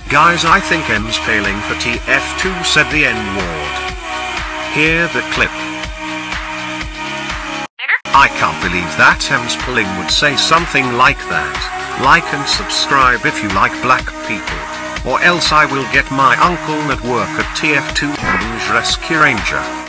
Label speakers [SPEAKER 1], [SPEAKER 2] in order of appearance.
[SPEAKER 1] Guys, I think Ms Pawling for tf2 said the N-word. Hear the clip. I can't believe that Ms Pawling would say something like that. Like and subscribe if you like black people, or else I will get my uncle at work at tf2 Rescue Ranger.